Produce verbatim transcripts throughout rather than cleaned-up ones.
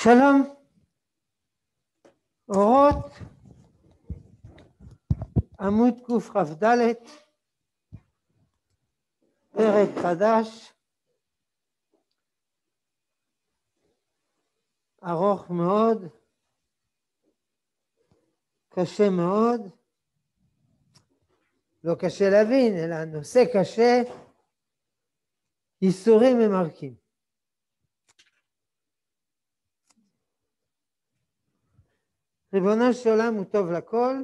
שלום, אורות, עמוד קכ"ד, פרק חדש, ארוך מאוד, קשה מאוד, לא קשה להבין, אלא נושא קשה, ייסורים ממרקים. ריבונו של עולם הוא טוב לכל,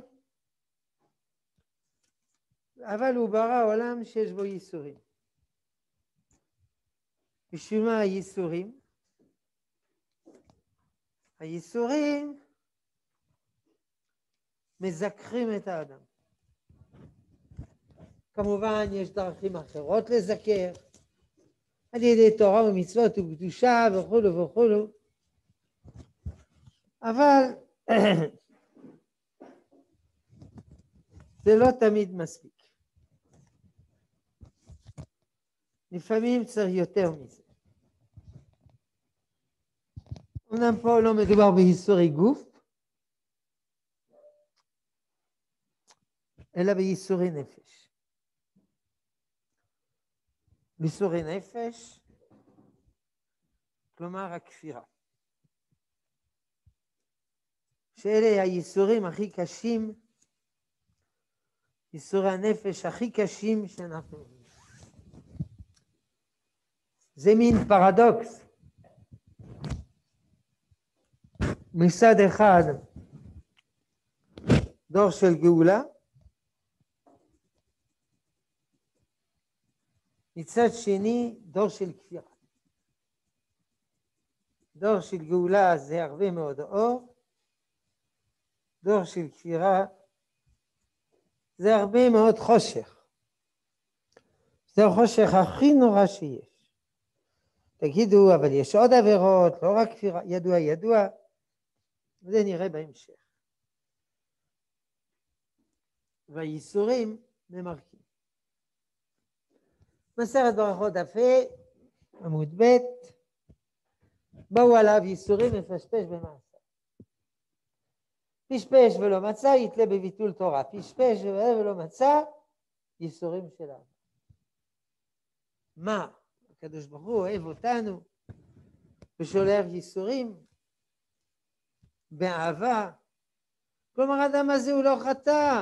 אבל הוא ברא עולם שיש בו ייסורים. בשביל מה הייסורים? הייסורים מזכרים את האדם. כמובן יש דרכים אחרות לזכר, על ידי תורה ומצוות וקדושה וכו' וכו', אבל זה לא תמיד מספיק. לפעמים צריך יותר מזה. אומנם פה לא מדובר בייסורי גוף, אלא בייסורי נפש. ייסורי נפש, כלומר הכפירה. שאלה הייסורים הכי קשים, ייסורי הנפש הכי קשים שאנחנו רואים. זה מין פרדוקס. מצד אחד, דור של גאולה, מצד שני, דור של כפירה. דור של גאולה זה הרבה מאוד אור, דור של כפירה זה הרבה מאוד חושך. זה החושך הכי נורא שיש. תגידו, אבל יש עוד עבירות, לא רק כפירה, ידוע, ידוע. זה נראה בהמשך. והייסורים ממרקים. מסכת ברכות דף ה' עמוד ב', באו עליו ייסורים מפשפש במעשה. פשפש ולא מצא, יתלה בביטול תורה. פשפש ולא מצא, ייסורים של האדם. מה? הקדוש ברוך הוא אוהב אותנו ושולח ייסורים באהבה. כלומר, האדם הזה הוא לא חטא,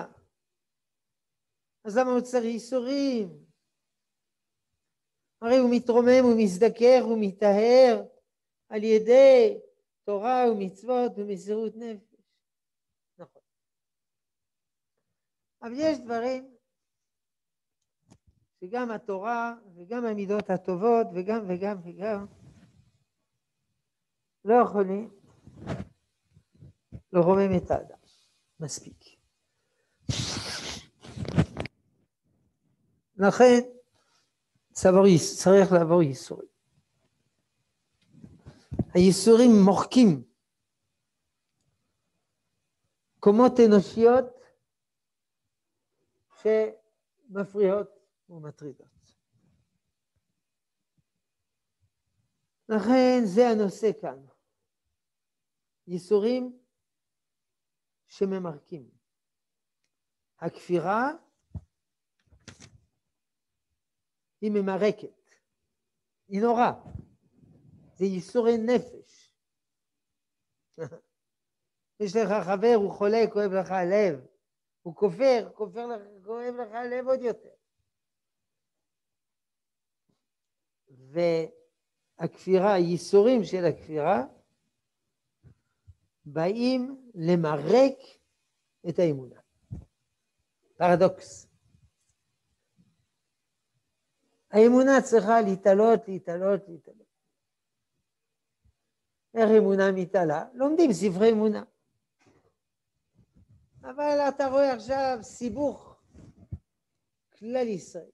אז למה הוא צריך ייסורים? הרי הוא מתרומם, הוא מזדכך, הוא מטהר על ידי תורה ומצוות ומסירות נפש. נכון. אבל יש דברים שגם התורה וגם המידות הטובות וגם וגם וגם לא יכולים לרומם את האדם. מספיק. לכן צריך לעבור ייסורים. הייסורים מוחקים קומות אנושיות שמפריעות ומטרידות. לכן זה הנושא כאן. ייסורים שממרקים. הכפירה היא ממרקת. היא נורא. זה ייסורי נפש. יש לך חבר, הוא חולה, כואב לך הלב. הוא כופר, כופר לך, כואב לך הלב עוד יותר. והכפירה, הייסורים של הכפירה, באים למרק את האמונה. פרדוקס. האמונה צריכה להתעלות, להתעלות, להתעלות. איך אמונה מתעלה? לומדים ספרי אמונה. אבל אתה רואה עכשיו סיבוך כלל ישראל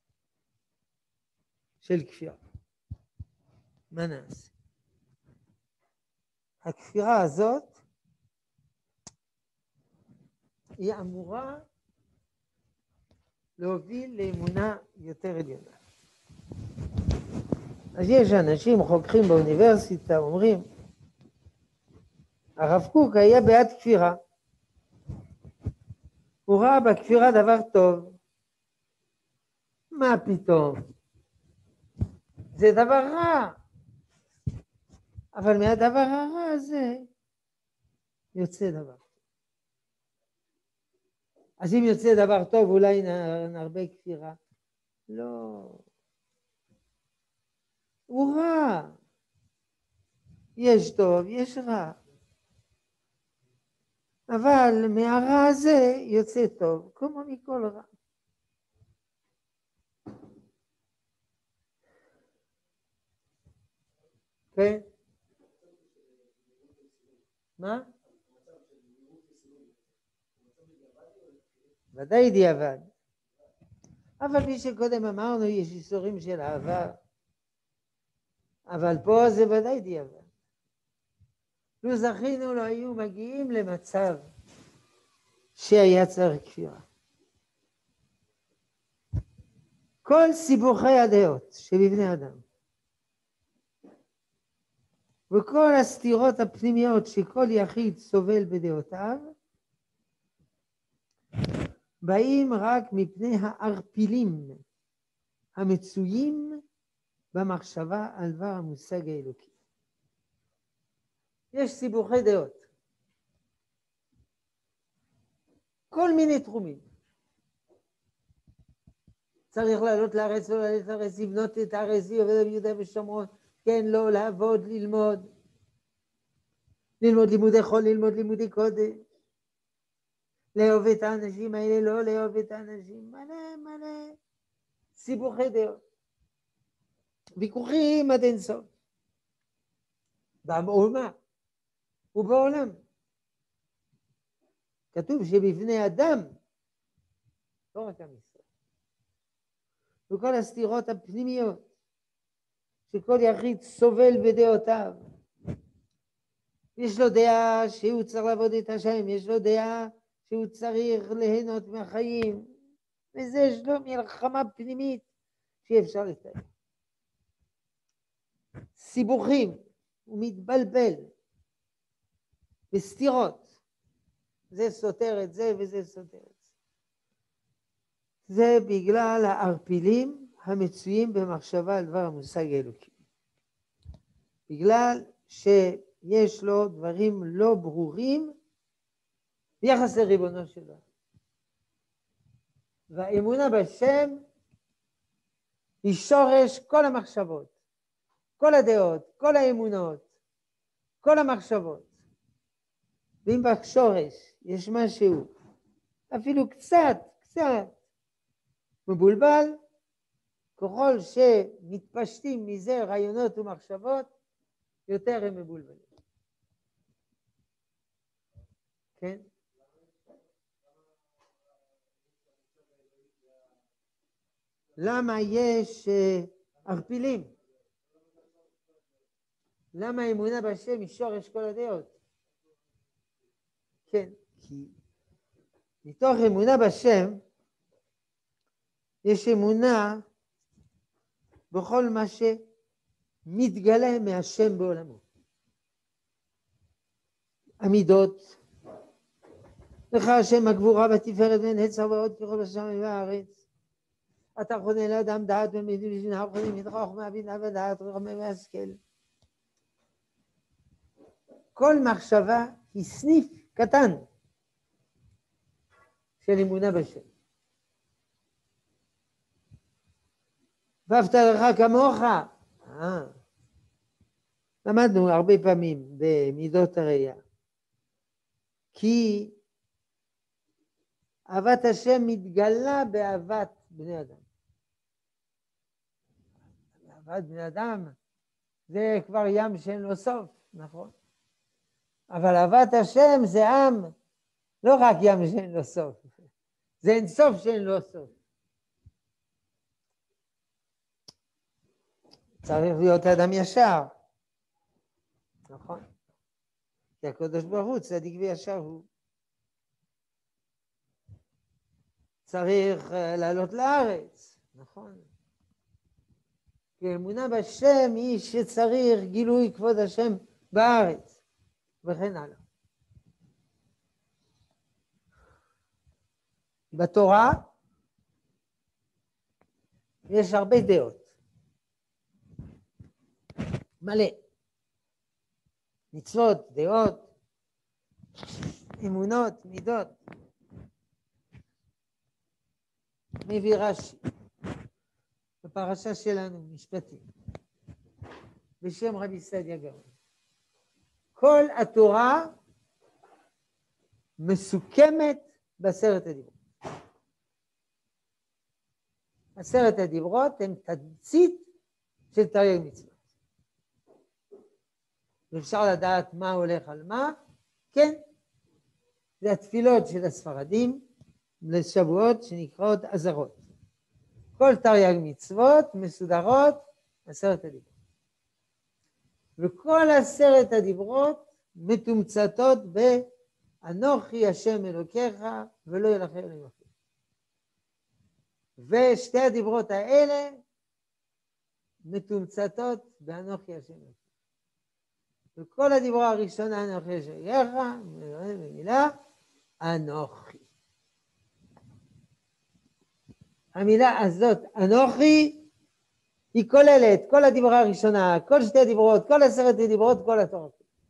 של כפירה. מה נעשה? הכפירה הזאת היא אמורה להוביל לאמונה יותר עליונה. אז יש אנשים חוקרים באוניברסיטה, אומרים, הרב קוק היה בעד כפירה. הוא ראה בכפירה דבר טוב. מה פתאום? זה דבר רע. אבל מהדבר הרע הזה יוצא דבר. אז אם יוצא דבר טוב, אולי נרבה כפירה. לא. הוא רע. יש טוב, יש רע. אבל מהרע הזה יוצא טוב, כמו מכל רע. כן? מה? ודאי דיעבד. אבל מי שקודם אמרנו, יש איסורים של העבר. אבל פה זה ודאי דיעבד. לו זכינו, לא היו מגיעים למצב שהיה צריך כפירה. כל סיבוכי הדעות שבבני אדם, וכל הסתירות הפנימיות שכל יחיד סובל בדעותיו, באים רק מפני הערפילים המצויים במחשבה על דבר המושג האלוקי. יש סיבוכי דעות. כל מיני תחומים. צריך לעלות לארץ, לא לעלות לארץ, לבנות את הארץ, עובד ביהודה ושומרון, כן, לא, לעבוד, ללמוד. ללמוד לימודי חול, ללמוד לימודי קודש. לאהוב את האנשים האלה, לא לאהוב את האנשים. מלא, מלא. סיבוכי דעות. ויכוחים עד אין סוף. באומה ובעולם. כתוב שבבני אדם, לא רק עם ישראל, וכל הסתירות הפנימיות, שכל יחיד סובל בדעותיו. יש לו דעה שהוא צריך לעבוד את השם, יש לו דעה שהוא צריך ליהנות מהחיים, וזה יש לו מלחמה פנימית שאי אפשר לתאר. סיבוכים, הוא מתבלבל בסתירות, זה סותר את זה וזה סותר את זה. זה בגלל הערפילים המצויים במחשבה על דבר המושג האלוקי. בגלל שיש לו דברים לא ברורים ביחס לריבונו של עולם. והאמונה בשם היא שורש כל המחשבות, כל הדעות, כל האמונות, כל המחשבות. ואם בשורש יש משהו, אפילו קצת, קצת מבולבל, ככל שמתפשטים מזה רעיונות ומחשבות, יותר הם מבולבלים. כן? למה יש ערפילים? למה האמונה בשם היא שורש כל הדעות? כן, כי מתוך אמונה בשם יש אמונה בכל מה שמתגלה מהשם בעולמו. המידות, לך השם הגבורה בתפארת ונצח ועוד ככל השמיים והארץ. אתה חונה לאדם דעת ומדינים ושנהר חונים מתוך חוכמה בינה ודעת וחכמה והשכל. כל מחשבה היא סניף קטן של אמונה בשם. ואהבת לך כמוך. אה. למדנו הרבה פעמים במידות הראייה. כי אהבת השם מתגלה באהבת בני אדם. אהבת בני אדם זה כבר ים שאין לו סוף, נכון? אבל אהבת השם זה עם, לא רק ים שאין לו סוף, זה אין סוף שאין לו סוף. צריך להיות אדם ישר, נכון? כי הקדוש ברוך הוא צדיק וישר הוא. צריך לעלות לארץ, נכון? כי אמונה בשם היא שצריך גילוי כבוד השם בארץ, וכן הלאה. בתורה יש הרבה דעות, מלא, מצוות, דעות, אמונות, מידות. מביא רש"י בפרשה שלנו, משפטים, בשם רבי סעדיה גאון. כל התורה מסוכמת בעשרת הדיברות. עשרת הדיברות הם תמצית של תרי"ג מצוות. ואפשר לדעת מה הולך על מה, כן, זה התפילות של הספרדים לשבועות שנקראות עזרות. כל תרי"ג מצוות מסודרות עשרת הדיברות. וכל עשרת הדיברות מתומצתות באנוכי השם אלוקיך ולא יהיה לכם אלוהים אחר. ושתי הדיברות האלה מתומצתות באנוכי השם אלוקיך. וכל הדיברה הראשונה אנוכי השם אלוקיך, במילה אנוכי. המילה הזאת אנוכי היא כוללת כל הדיברה הראשונה, כל שתי הדיברות, כל עשרת הדיברות, כל התורה.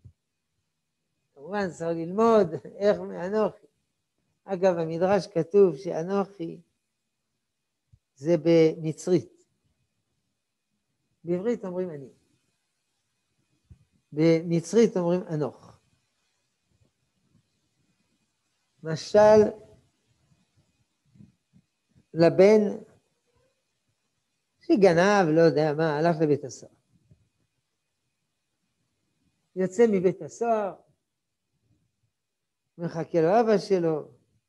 כמובן צריך ללמוד איך מאנוכי. אגב, במדרש כתוב שאנוכי זה במצרית. בעברית אומרים אני. במצרית אומרים אנוך. משל לבן שגנב, לא יודע מה, הלך לבית הסוהר. יוצא מבית הסוהר, מחכה לו אבא שלו,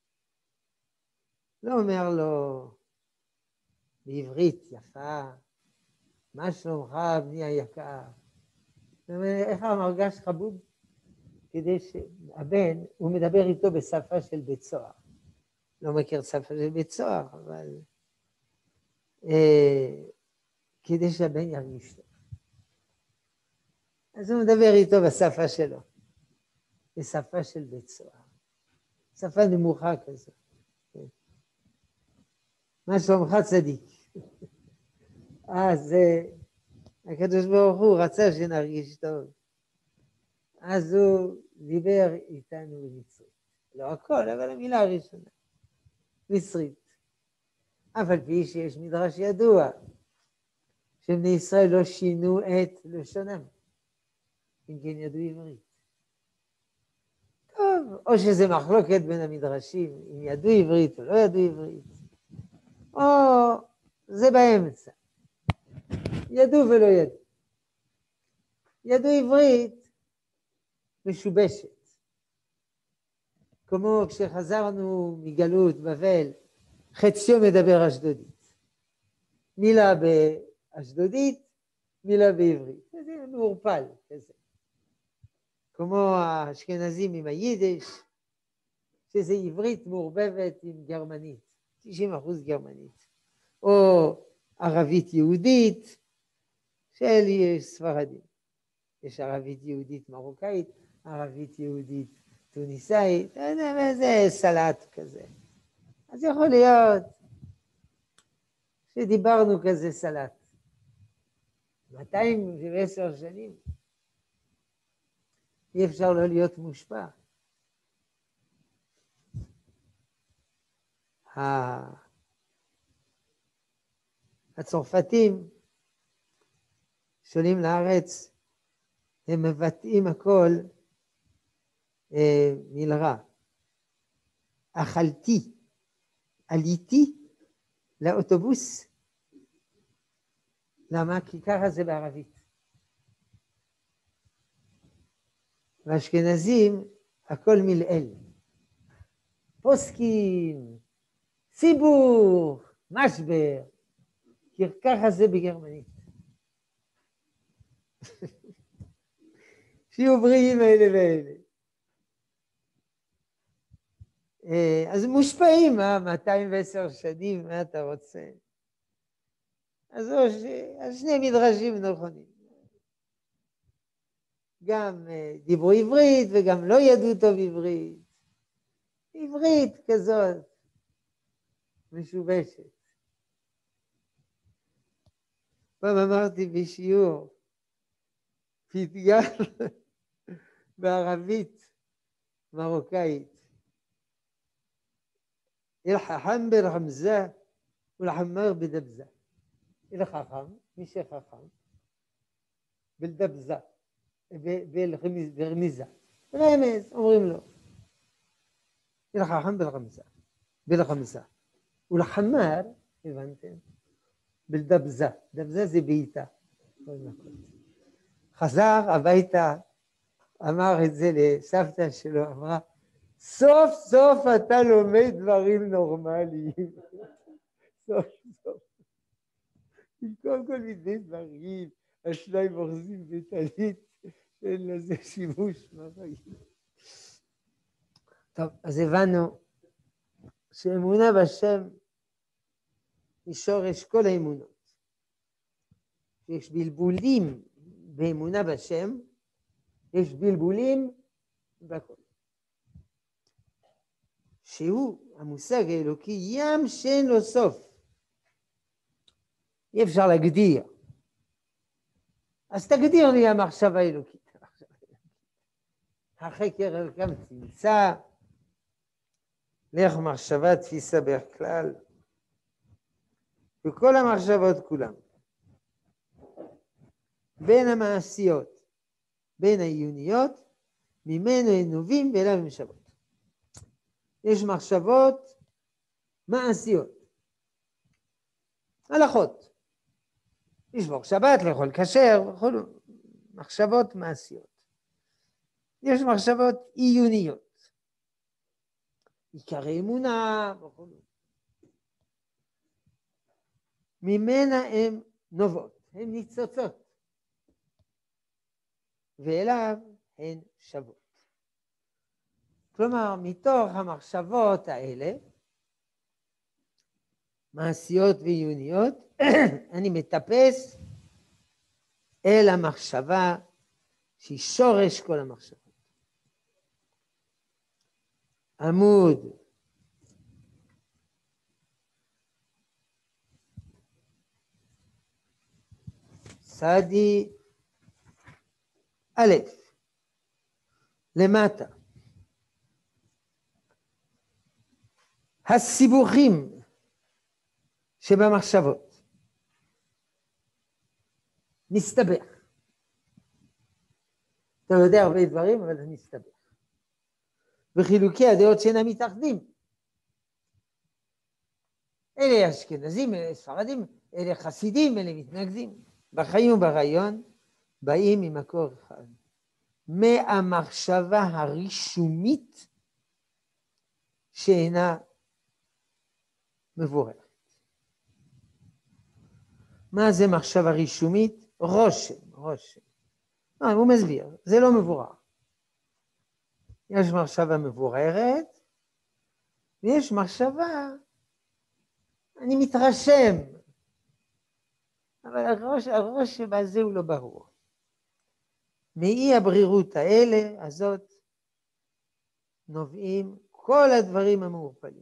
לא אומר לו בעברית יפה, מה שלומך בני היקר? איך המרגש חבוב? כדי שהבן, הוא מדבר איתו בשפה של בית סוהר. לא מכיר שפה של בית סוהר, אבל אה, כדי שהבן ירגיש טוב. אז הוא מדבר איתו בשפה שלו, בשפה של בית סוהר. שפה נמוכה כזאת. מה שלומך צדיק? אז הקדוש ברוך הוא רצה שנרגיש טוב. אז הוא דיבר איתנו במצרית. לא הכל, אבל המילה הראשונה. מצרית. אף על פי שיש מדרש ידוע, שבני ישראל לא שינו את לשונם. אם כן ידעו עברית. טוב, או שזה מחלוקת בין המדרשים, אם ידעו עברית או לא ידעו עברית. או זה באמצע. ידעו ולא ידעו. ידעו עברית משובשת. כמו כשחזרנו מגלות בבל, חציו מדבר אשדודית. מילה באשדודית, מילה בעברית. זה מעורפל כזה. כמו האשכנזים עם היידיש, שזה עברית מעורבבת עם גרמנית, תשעים אחוז גרמנית. או ערבית יהודית של ספרדים. יש ערבית יהודית מרוקאית, ערבית יהודית טוניסאית, זה סלט כזה. אז יכול להיות שדיברנו כזה סלט. מאתיים ועשר שנים. אי אפשר לא להיות מושפע. הצרפתים שעולים לארץ, הם מבטאים הכל אה, מלרע. אכלתי, עליתי לאוטובוס. למה? כי ככה זה בערבית. והאשכנזים הכל מלעיל. פוסקים, ציבור, משבר. כי ככה זה בגרמנית. שיהיו בריאים אלה ואלה. אז מושפעים, מאתיים ועשר שנים, מה אתה רוצה? אז, ש... אז שני מדרשים נכונים. גם דיברו עברית וגם לא ידעו טוב עברית. עברית כזאת, משובשת. פעם אמרתי בשיעור פתגם בערבית מרוקאית, אל-חכם ברמזה ולחמר בדבזה. אל-חכם, מי שחכם, בלדבזה, ברמיזה. רמז, אומרים לו. אל-חכם ברמזה, ברמזה. ולחמר, הבנתם? בלדבזה. דבזה זה בעיטה. חזר הביתה, אמר את זה לסבתא שלו, אמרה, סוף סוף אתה לומד דברים נורמליים. סוף סוף. קודם כל מדי דברים, השניים אוחזים בטלית, אין לזה שימוש בחיים. טוב, אז הבנו שאמונה בשם היא שורש כל האמונות. יש בלבולים באמונה בשם, יש בלבולים בכל. שהוא המושג האלוקי ים שאין לו סוף. אי אפשר להגדיר. אז תגדיר לי המחשבה האלוקית. החקר אלוקם תמצא, לך מחשבה תפיסה בכלל, וכל המחשבות כולם. בין המעשיות, בין העיוניות, ממנו הן נובעים ואליו הן שוות. יש מחשבות מעשיות, הלכות. לשמור שבת, לאכול כשר, וכל מחשבות מעשיות. יש מחשבות עיוניות, עיקרי אמונה, וכל. ממנה הן נובעות, הן ניצוצות, ואליו הן שוות. כלומר, מתוך המחשבות האלה, מעשיות ועיוניות, אני מטפס אל המחשבה שהיא שורש כל המחשבות. עמוד סעדי א', למטה. הסיבוכים שבמחשבות. מסתבך. אתה יודע הרבה דברים, אבל זה מסתבך. וחילוקי הדעות שאינם מתאחדים. אלה אשכנזים, אלה ספרדים, אלה חסידים, אלה מתנגדים. בחיים וברעיון באים ממקור אחד. מהמחשבה הרישומית שאינה מבוררת. מה זה מחשבה רישומית? רושם, רושם. לא, הוא מסביר, זה לא מבורר. יש מחשבה מבוררת, ויש מחשבה, אני מתרשם, אבל הראש, הרושם הזה הוא לא ברור. מאי הברירות האלה, הזאת, נובעים כל הדברים המעורפלים.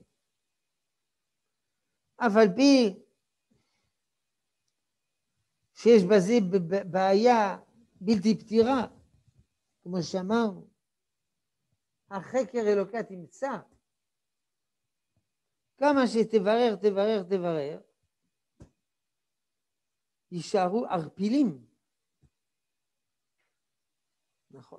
אף על פי שיש בזה בעיה בלתי פתירה, כמו שאמרנו, החקר אלוקה תמצא, כמה שתברר, תברר, תברר, יישארו ערפילים. נכון.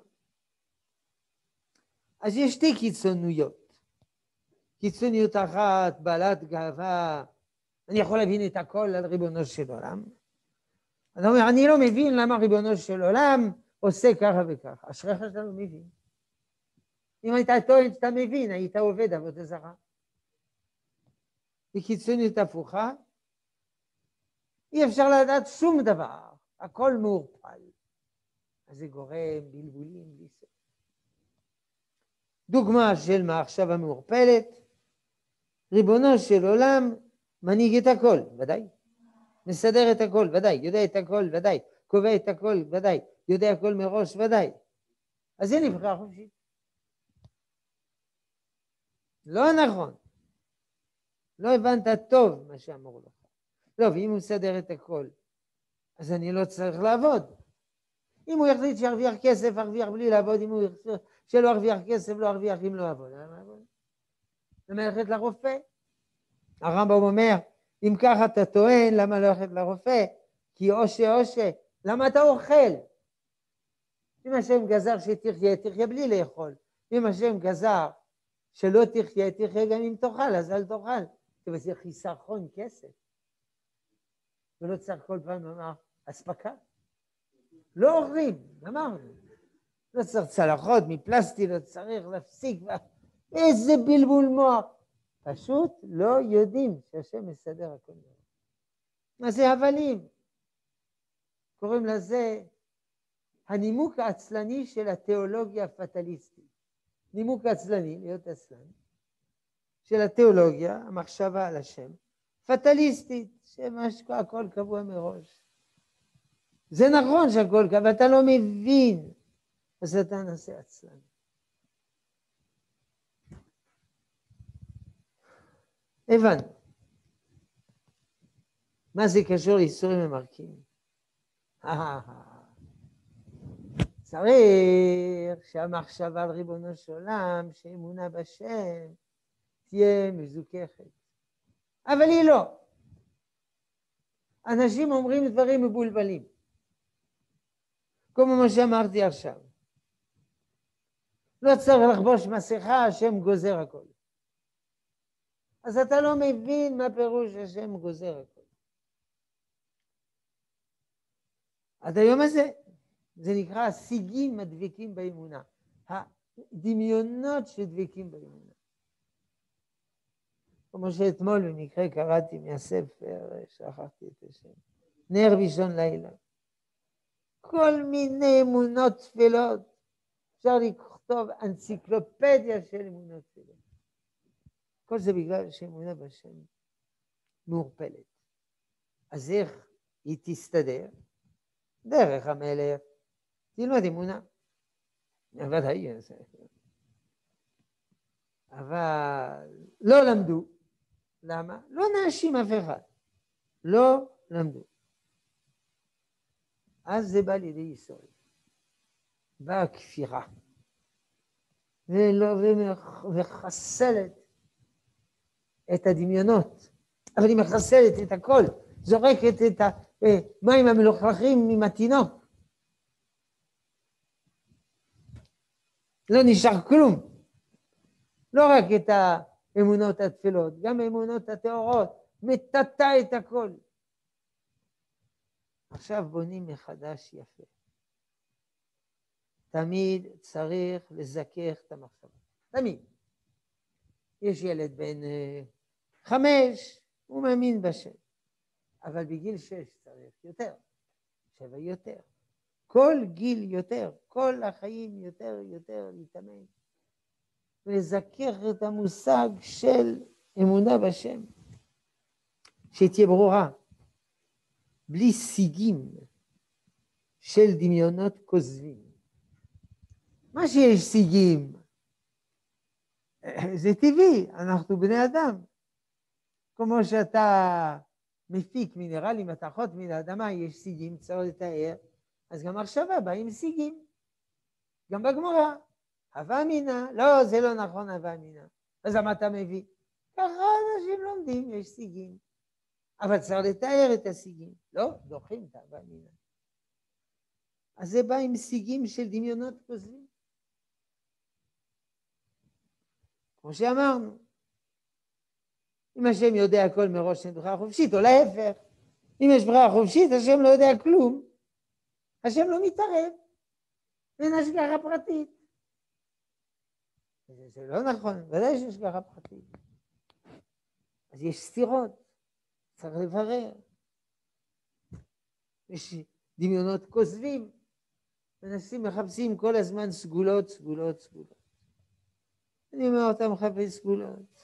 אז יש שתי קיצוניות. קיצוניות אחת, בעלת גאווה, אני יכול להבין את הכל על ריבונו של עולם. אני אומר, אני לא מבין למה ריבונו של עולם עושה ככה וככה. אשריך שאתה לא מבין. אם היית טוען שאתה מבין, היית עובד עבודה זרה. בקיצוניות הפוכה, אי אפשר לדעת שום דבר. הכל מעורפל. אז זה גורם בלבולים בלי סוף. דוגמה של מחשבה מעורפלת, ריבונו של עולם מנהיג את הכל, ודאי. מסדר את הכל, ודאי. יודע את הכל, ודאי. קובע את הכל, ודאי. יודע הכל מראש, ודאי. אז זה נבחר חופשית. לא נכון. לא הבנת טוב מה שאמרו לך. לא, ואם הוא מסדר את הכל, אז אני לא צריך לעבוד. אם הוא יחליט שירוויח כסף, ירוויח בלי לעבוד, אם הוא יחליט שלא ירוויח כסף, לא ירוויח אם לא יעבוד. למה ללכת לרופא? הרמב"ם אומר, אם ככה אתה טוען, למה לא ללכת לרופא? כי אושה אושה, למה אתה אוכל? אם השם גזר שתחיה, תחיה בלי לאכול. אם השם גזר שלא תחיה, תחיה גם אם תאכל, אז אל תאכל. זה חיסכון כסף. ולא צריך כל פעם לומר, אספקה. לא אוכלים, אמרנו. לא צריך צלחות מפלסטי, לא צריך להפסיק. איזה בלבול מוח. פשוט לא יודעים שהשם מסדר הכל. מה זה הבלים? קוראים לזה הנימוק העצלני של התיאולוגיה הפטליסטית. נימוק עצלני, להיות עצלן, של התיאולוגיה, המחשבה על השם, פטליסטית, שהכל קבוע מראש. זה נכון שהכל קבוע, אבל אתה לא מבין, אז אתה נעשה עצלן. הבנו. מה זה קשור לאיסורים ממרקים? צריך שהמחשבה על ריבונו של עולם, שאמונה בשם, תהיה מזוכחת. אבל היא לא. אנשים אומרים דברים מבולבלים. כמו מה שאמרתי עכשיו. לא צריך לחבוש מסכה, השם גוזר הכל. אז אתה לא מבין מה פירוש השם גוזר הכל. עד היום הזה, זה נקרא השיגים הדבקים באמונה. הדמיונות שדבקים באמונה. כמו שאתמול במקרה קראתי מהספר, שכחתי את השם, נר ראשון לילה. כל מיני אמונות תפילות. אפשר לכתוב אנציקלופדיה של אמונות תפילות. כל זה בגלל שאמונה בשם מעורפלת. אז איך היא תסתדר? דרך המלך. תלמד אמונה. ודאי. אבל לא למדו. למה? לא נאשים אף אחד. לא למדו. אז זה בא לידי ישראל. באה כפירה. ולא, ומחסלת את הדמיונות. אבל היא מחסלת את הכל. זורקת את המים המלוכלכים עם התינוק. לא נשאר כלום. לא רק את האמונות התפילות, גם האמונות הטהורות. מטאטא את הכל. עכשיו בונים מחדש יפה. תמיד צריך לזכך את המחשבה. תמיד. יש ילד בן חמש, הוא מאמין בשם. אבל בגיל שש צריך יותר. שבע יותר. כל גיל יותר. כל החיים יותר יותר להתאמן. ולזכך את המושג של אמונה בשם. שתהיה ברורה. בלי שיגים של דמיונות כוזבים. מה שיש שיגים, זה טבעי, אנחנו בני אדם. כמו שאתה מפיק מינרלי, מתכות מן האדמה, יש שיגים, צריך לתאר, אז גם מחשבה באה עם שיגים. גם בגמרא, הווה אמינה, לא, זה לא נכון הווה אמינה. אז למה אתה מביא? ככה אנשים לומדים, יש שיגים. אבל צריך לתאר את השיגים. לא, דוחים את ההווה אמינה. אז זה בא עם שיגים של דמיונות כוזבים. כמו שאמרנו, אם השם יודע הכל מראש שאין ברירה חופשית, או להפך, אם יש ברירה חופשית, השם לא יודע כלום, השם לא מתערב, אין השגחה פרטית. זה, זה לא נכון, ודאי שיש השגחה פרטית. אז יש סתירות, צריך לברר. יש דמיונות כוזבים, מנסים, מחפשים כל הזמן סגולות, סגולות, סגולות. אני אומר אותם מחפש סגולות.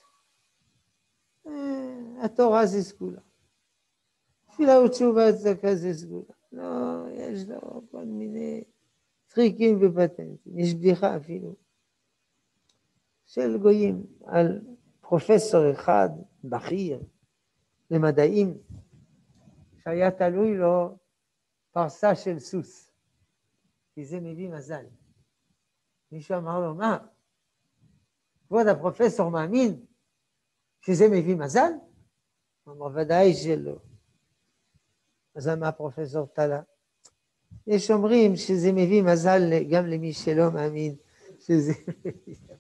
התורה זה סגולה. תפילה ותשובה צדקה זה סגולה. לא, יש לו כל מיני טריקים ופטנטים. יש בדיחה אפילו של גויים על פרופסור אחד, בכיר, למדעים, שהיה תלוי לו פרסה של סוס, כי זה מביא מזל. מישהו אמר לו, מה? כבוד הפרופסור מאמין שזה מביא מזל? הוא אמר, ודאי שלא. אז אמר הפרופסור תלה, יש אומרים שזה מביא מזל גם למי שלא מאמין שזה מביא מזל.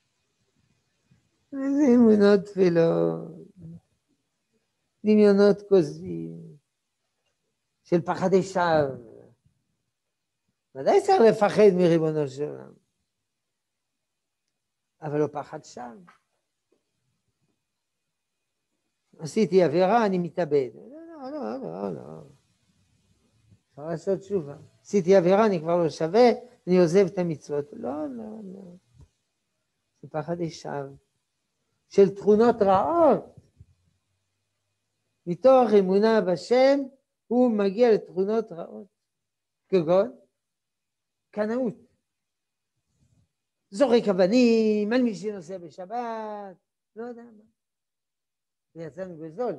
איזה אמונות תפלות, דמיונות כוזבים, של פחדי שווא. ודאי צריך לפחד מריבונו של עולם, אבל לא פחד שווא. עשיתי עבירה, אני מתאבד. לא, לא, לא, לא. אפשר לעשות תשובה. עשיתי עבירה, אני כבר לא שווה, אני עוזב את המצוות. לא, לא, לא. זה פחדי שווא. של תכונות רעות. מתוך אמונה בשם, הוא מגיע לתכונות רעות. כגון, קנאות. זורק אבנים, על מי שנוסע בשבת, לא יודע מה. ויצאנו בזול.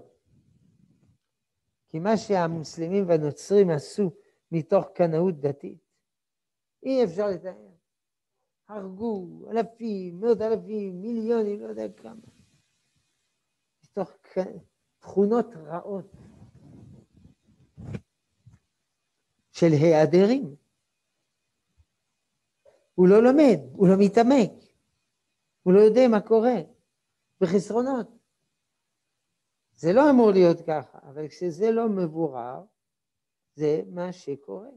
כי מה שהמוסלמים והנוצרים עשו מתוך קנאות דתית, אי אפשר לתאר. הרגו אלפים, מאות אלפים, מיליונים, לא יודע כמה. מתוך תכונות רעות של היעדרים. הוא לא לומד, הוא לא מתעמק, הוא לא יודע מה קורה, בחסרונות. זה לא אמור להיות ככה, אבל כשזה לא מבורר, זה מה שקורה.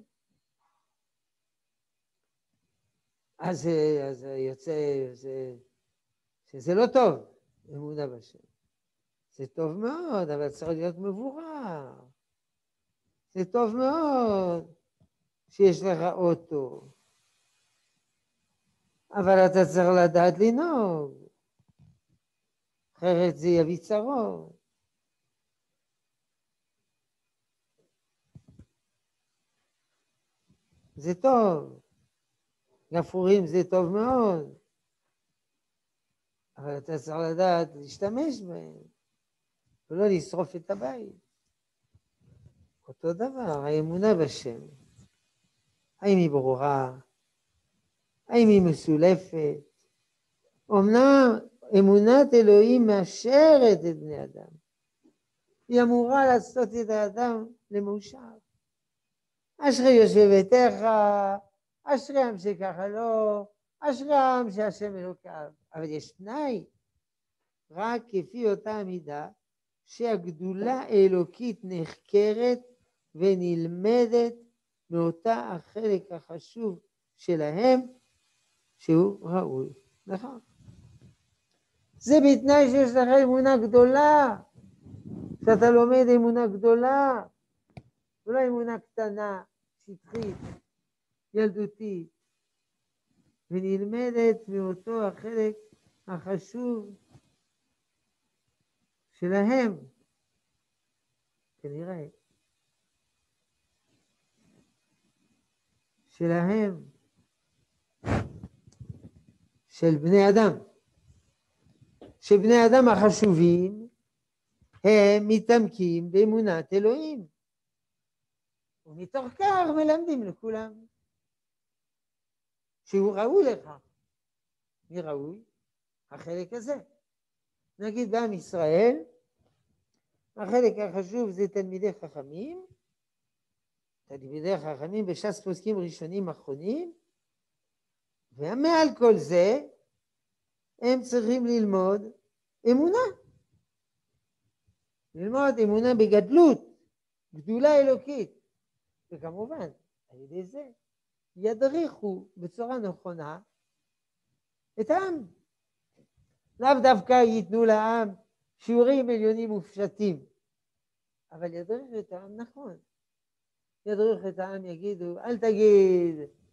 אז, אז יוצא, זה, שזה לא טוב, אמונה בשם. זה טוב מאוד, אבל צריך להיות מבורר. זה טוב מאוד שיש לך אוטו, אבל אתה צריך לדעת לנהוג, אחרת זה יביא צרות. זה טוב, גפרורים זה טוב מאוד, אבל אתה צריך לדעת להשתמש בהם, ולא לשרוף את הבית. אותו דבר, האמונה בשם, האם היא ברורה, האם היא מסולפת? אמנם אמונת אלוהים מאשרת את בני אדם, היא אמורה לעשות את האדם למאושר. אשרי יושבתך, אשרי עם שככה לא, אשרי עם שהשם אלוקיו. אבל יש תנאי, רק כפי אותה מידה, שהגדולה האלוקית נחקרת ונלמדת מאותה החלק החשוב שלהם, שהוא ראוי. נכון. זה בתנאי שיש לך אמונה גדולה, שאתה לומד אמונה גדולה, ולא אמונה קטנה, שטחית, ילדותית, ונלמדת מאותו החלק החשוב שלהם, כנראה, שלהם, של בני אדם, שבני אדם החשובים הם מתעמקים באמונת אלוהים, ומתוך כך מלמדים לכולם שהוא ראוי לך. מי ראוי? החלק הזה. נגיד בעם ישראל, החלק החשוב זה תלמידי חכמים, תלמידי חכמים בש"ס פוסקים ראשונים אחרונים, ומעל כל זה הם צריכים ללמוד אמונה. ללמוד אמונה בגדלות, גדולה אלוקית. וכמובן, על ידי זה ידריכו בצורה נכונה את העם. לאו דווקא ייתנו לעם שיעורים עליונים ופשטים, אבל ידריכו את העם נכון. ידריכו את העם, יגידו, אל תגיד,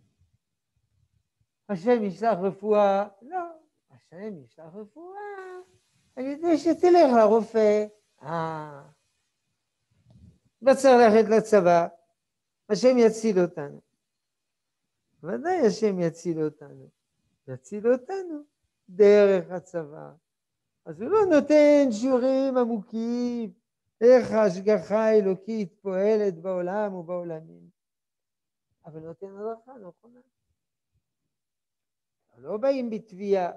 השם ישלח רפואה. לא, השם ישלח רפואה על ידי שתלך לרופא. אה, בצר ללכת לצבא, השם יציל אותנו. ודאי השם יציל אותנו. יציל אותנו דרך הצבא. אז הוא לא נותן שיעורים עמוקים, איך ההשגחה האלוקית פועלת בעולם ובעולמים, אבל נותן הדרכה נכונה. לא באים בתביעה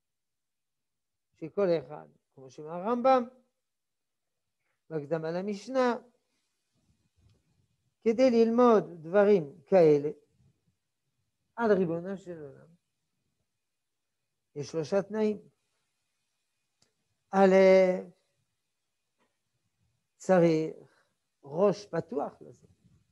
שכל אחד, כמו שאומר הרמב"ם, בהקדמה למשנה, כדי ללמוד דברים כאלה על ריבונו של עולם, יש שלושה תנאים. א', צריך ראש פתוח לזה.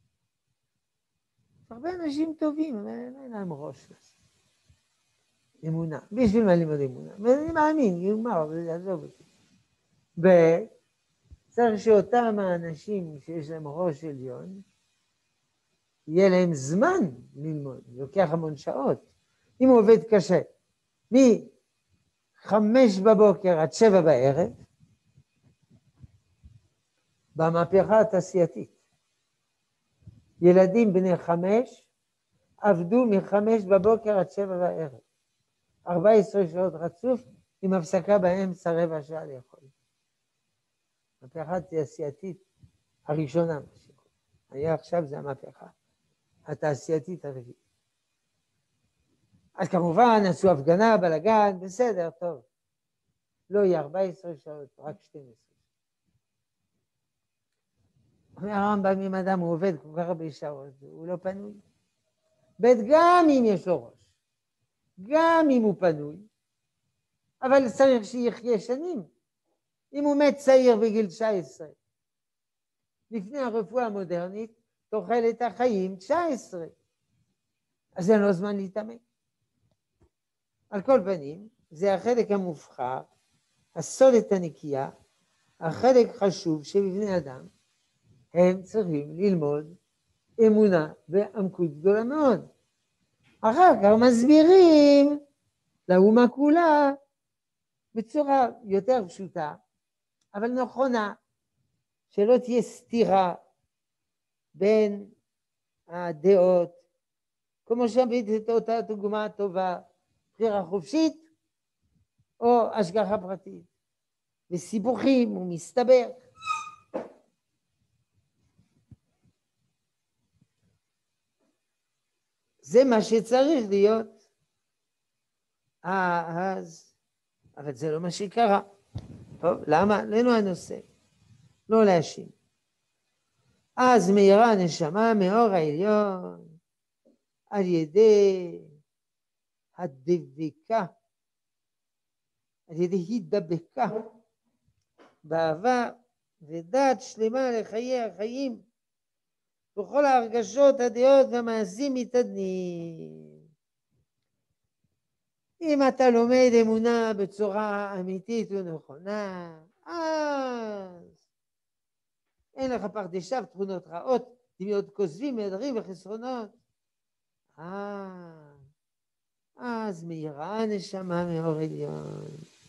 הרבה אנשים טובים, אבל אין להם ראש לזה. אמונה. בשביל מה ללמוד אמונה? ואני מאמין, יאמר, אבל יעזוב אותי. ב', צריך שאותם האנשים שיש להם ראש עליון, יהיה להם זמן ללמוד, לוקח המון שעות. אם הוא עובד קשה, מחמש בבוקר עד שבע בערב, במהפכה התעשייתית, ילדים בני חמש עבדו מחמש בבוקר עד שבע בערב, ארבע עשרה שעות רצוף, עם הפסקה באמצע רבע שעה לאכול. המהפכה התעשייתית הראשונה, היה עכשיו זה המהפכה התעשייתית הרביעית. אז כמובן עשו הפגנה, בלגן, בסדר, טוב. לא יהיה ארבע עשרה שעות, רק שתים עשרה. אומר הרמב"ם, אם אדם הוא עובד כל כך הרבה שעות, הוא לא פנוי. בית גם אם יש לו ראש, גם אם הוא פנוי, אבל צריך שיחיה שנים. אם הוא מת צעיר בגיל תשע עשרה, לפני הרפואה המודרנית, תוחלת החיים תשע עשרה. אז אין לו זמן להתאמן. על כל פנים, זה החלק המובחר, הסולת הנקייה, החלק חשוב שבבני אדם, הם צריכים ללמוד אמונה ועמקות גדולה מאוד. אחר כך מסבירים לאומה כולה בצורה יותר פשוטה, אבל נכונה, שלא תהיה סתירה בין הדעות, כמו שהבאתי את אותה דוגמה טובה, בחירה חופשית או השגחה פרטית, וסיבוכים ומסתבר. זה מה שצריך להיות. אה, אז, אבל זה לא מה שקרה. טוב, למה? לנו הנושא. לא להאשים. אז מהירה הנשמה מאור העליון, על ידי הדבקה, על ידי הידבקה, באהבה ודעת שלמה לחיי החיים, בכל ההרגשות, הדעות והמעשים מתעדנים. אם אתה לומד אמונה בצורה אמיתית ונכונה, אז אין לך פרדשיו תכונות רעות, דמיעות כוזבים, נדרים וחסרונות. אה, אז מהירה הנשמה מאור עליון.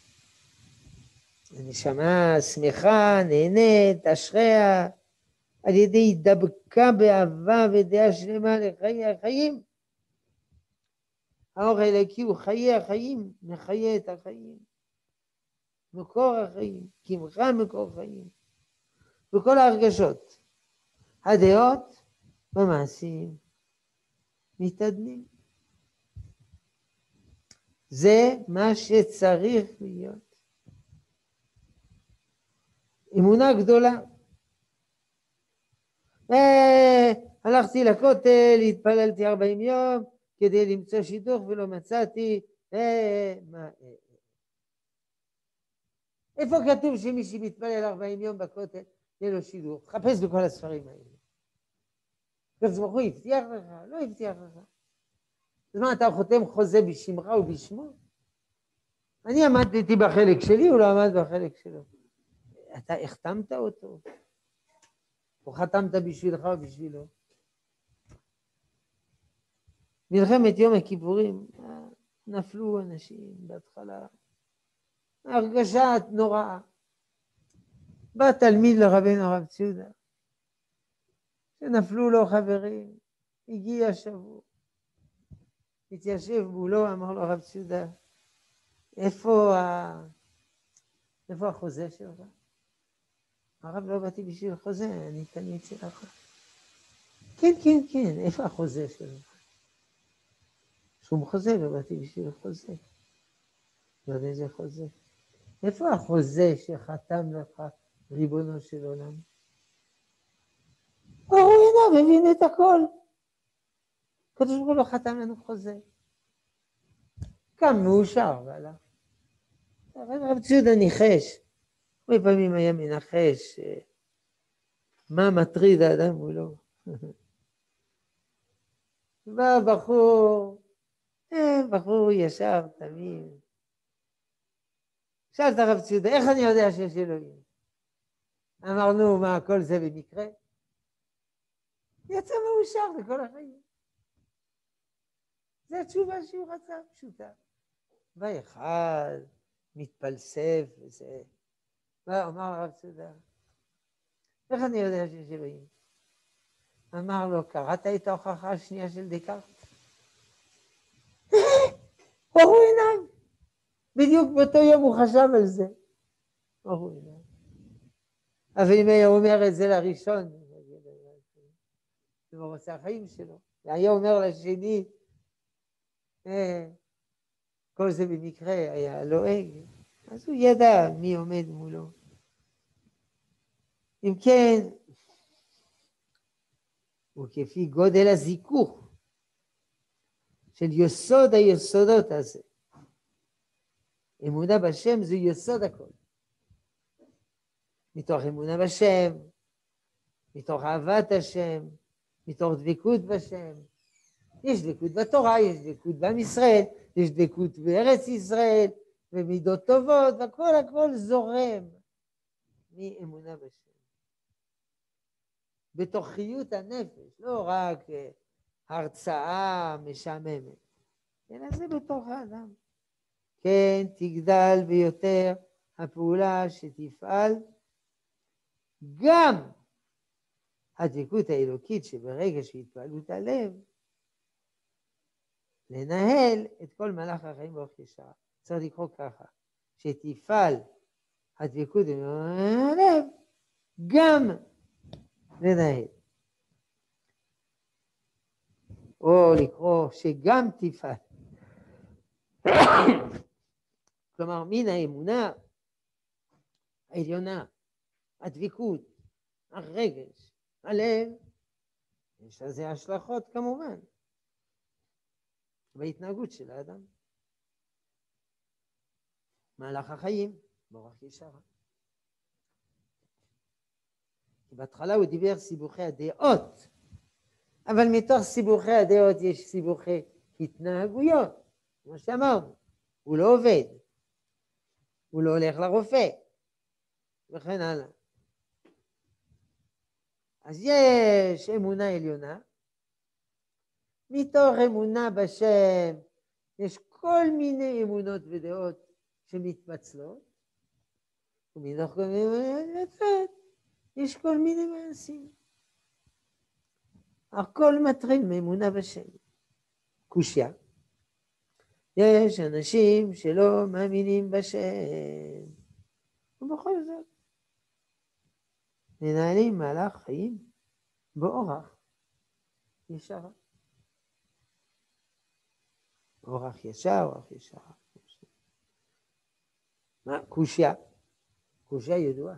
הנשמה שמחה, נהנית, אשריה, על ידי דבקה באהבה ודעה שלמה לחיי החיים. האור האלוקי הוא חיי החיים, מחיה את החיים. מקור החיים, קמך מקור חיים. בכל ההרגשות, הדעות במעשים מתעדנים. זה מה שצריך להיות. אמונה גדולה. אה, הלכתי לכותל, התפללתי ארבעים יום כדי למצוא שידוך ולא מצאתי. אה, מה, אה. איפה כתוב שמי שמתפלל ארבעים יום בכותל יהיה לו שידוך? חפש בכל הספרים האלה. הקדוש ברוך הוא הבטיח לך? לא הבטיח לך. אז מה, אתה חותם חוזה בשמך ובשמו? אני עמדתי בחלק שלי, הוא לא עמד בחלק שלו. אתה החתמת אותו? או חתמת בשבילך או בשבילו? מלחמת יום הכיפורים, נפלו אנשים בהתחלה. הרגשה נוראה. בא תלמיד לרבנו הרב ציודה, שנפלו לו חברים, הגיע שבוע, התיישב מולו, אמר לו הרב ציודה, איפה, ה... איפה החוזה שלך? הרב, לא באתי בשביל חוזה, אני תלמיד שלך. כן, כן, כן, איפה החוזה שלך? שום חוזה, לא באתי בשביל חוזה. לא יודע איזה חוזה. איפה החוזה שחתם לך ריבונו של עולם? הוא אינו מבין את הכל. הקדוש ברוך הוא לא חתם לנו חוזה. קם מאושר והלך. אבל רב ציודה ניחש. הרבה פעמים היה מנחש מה מטריד האדם מולו. בא בחור, בחור ישר, תמים. שאל את הרב ציודה, איך אני יודע שיש אלוהים? אמרנו, מה, כל זה במקרה? יצא מאושר לכל החיים. זו התשובה שהוא רצה, פשוטה. בא אחד, מתפלסף וזה. בא, אמר הרב ציודה, איך אני יודע שיש אלוהים? אמר לו, קראת את ההוכחה השנייה של דקארט? אורו עיניו. בדיוק באותו יום הוא חשב על זה. אורו עיניו. אבל אם היה אומר את זה לראשון, זה מרוצה החיים שלו. והיה אומר לשני, אה, כל זה במקרה היה לועג. אז הוא ידע מי עומד מולו. אם כן, וכפי גודל הזיכוך של יסוד היסודות הזה, אמונה בשם זה יסוד הכל. מתוך אמונה בשם, מתוך אהבת השם, מתוך דבקות בשם. יש דבקות בתורה, יש דבקות בעם ישראל, יש דבקות בארץ ישראל, ומידות טובות, הכל הכל זורם מאמונה בשם. בתוכיות הנפש, לא רק הרצאה משעממת, אלא זה בתוך האדם. כן, תגדל ביותר הפעולה שתפעל, גם הדבקות האלוקית שברגע שהתפעלות הלב, לנהל את כל מלאך החיים באורך ישר. צריך לקרוא ככה, שתפעל הדבקות הלב, גם לנהל. או לקרוא שגם תפעל. כלומר, מן האמונה העליונה, הדבקות, הרגש, הלב, יש לזה השלכות כמובן, בהתנהגות של האדם. מהלך החיים, באורח ישר. בהתחלה הוא דיבר סיבוכי הדעות, אבל מתוך סיבוכי הדעות יש סיבוכי התנהגויות, כמו שאמרנו. הוא לא עובד, הוא לא הולך לרופא, וכן הלאה. אז יש אמונה עליונה, מתוך אמונה בשם יש כל מיני אמונות ודעות שמתפצלות, ומתוך כל מיני אמונות יש כל מיני מעשים. הכל מטריד מאמונה בשם. קושיה. יש אנשים שלא מאמינים בשם, ובכל זאת מנהלים מהלך חיים באורח ישר. אורח ישר, אורח ישר. מה? קושיה. קושיה ידועה.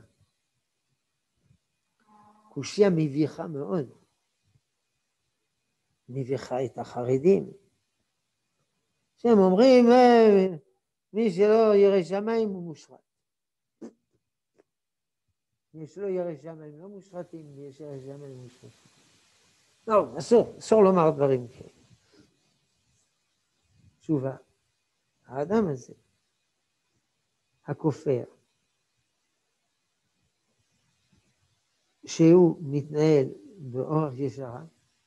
קושיה מביכה מאוד. מביכה את החרדים. שהם אומרים, מי שלא ירא שמיים הוא מושחת. מי שלא ירא שמיים לא מושחתים, מי שירא שמיים מושחתים. לא, אסור, אסור לומר דברים כאלה. תשובה, האדם הזה, הכופר, שהוא מתנהל באורח ישר,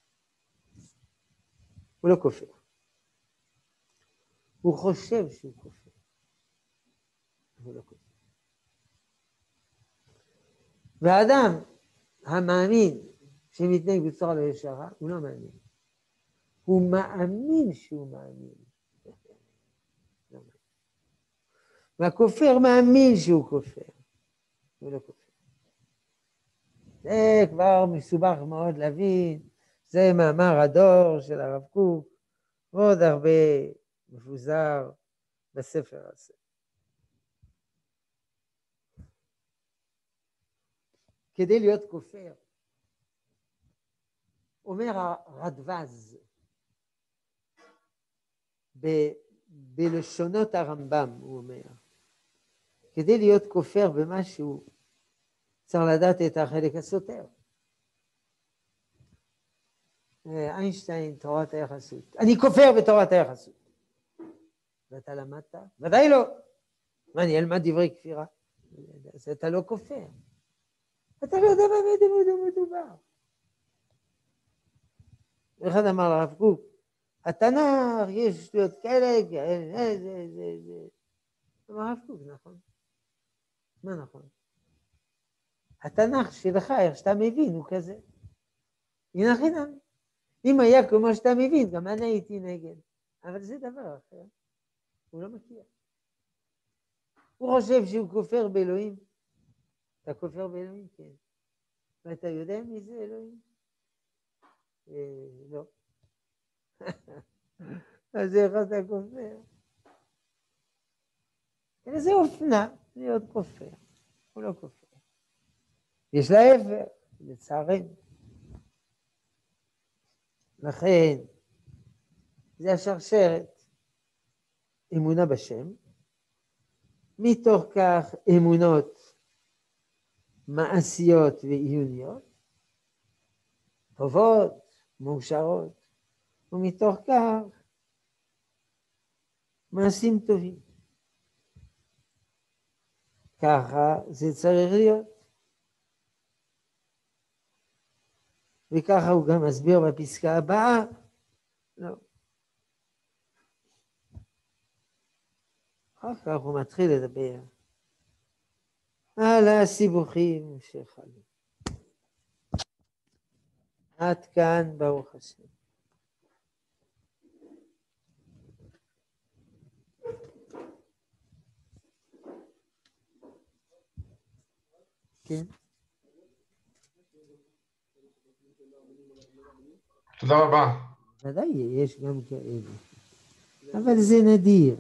הוא לא כופר. הוא חושב שהוא כופר. הוא לא כופר. והאדם המאמין שמתנהג בצורה לא ישרה, הוא לא מאמין. הוא מאמין שהוא מאמין. והכופר מאמין שהוא כופר. הוא לא כופר. זה כבר מסובך מאוד להבין, זה מאמר הדור של הרב קוק, ועוד הרבה מפוזר בספר הזה. כדי להיות כופר, אומר הרדב"ז, ב- בלשונות הרמב"ם, הוא אומר, כדי להיות כופר במשהו, צריך לדעת את החלק הסותר. איינשטיין, תורת היחסות. אני כופר בתורת היחסות. ואתה למדת? ודאי לא. מה, אני אלמד דברי כפירה? אז אתה לא כופר. אתה לא יודע במה מדובר. אחד אמר לרב קוק, התנ"ך, יש שטויות כאלה, זה, זה, זה, זה. אמר הרב קוק, נכון. מה נכון? התנ"ך שלך, איך שאתה מבין, הוא כזה. הנה חינם. אם היה כמו שאתה מבין, גם אני הייתי נגד. אבל זה דבר אחר. הוא לא מכיר. הוא חושב שהוא כופר באלוהים. אתה כופר באלוהים? כן. ואתה יודע מי זה אלוהים? אה, לא. אז איך אתה כופר? זה אופנה להיות כופר. הוא לא כופר. יש לה עבר, לצערנו. לכן, זה השרשרת, אמונה בשם, מתוך כך אמונות מעשיות ועיוניות, טובות, מאושרות, ומתוך כך מעשים טובים. ככה זה צריך להיות. וככה הוא גם מסביר בפסקה הבאה, לא. אחר כך הוא מתחיל לדבר על הסיבוכים שחלו. עד כאן ברוך השם. כן. תודה רבה. ודאי, יש גם כאלה. אבל זה נדיר.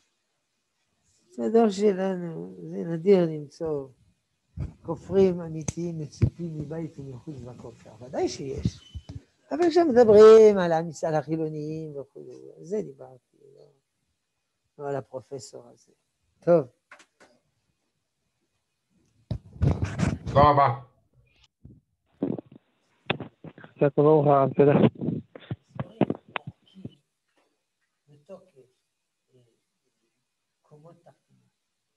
בדור שלנו זה נדיר למצוא כופרים אמיתיים מצופים מבית ומחוץ לכופר. ודאי שיש. אבל כשמדברים על המסעד החילוניים וכו', זה דיברתי, לא, לא על הפרופסור הזה. טוב. תודה רבה. קצת ברוך תודה. קומות תחתונות.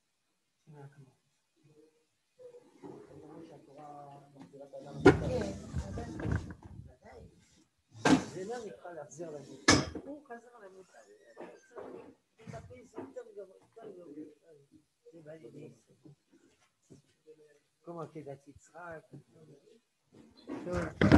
זה לא נקרא להחזיר למוטל. הוא חזר למוטל. זה תפיס יותר גבוה, יותר גבוה. זה בא לידי ישראל. כמו עקדת יצחק. טוב.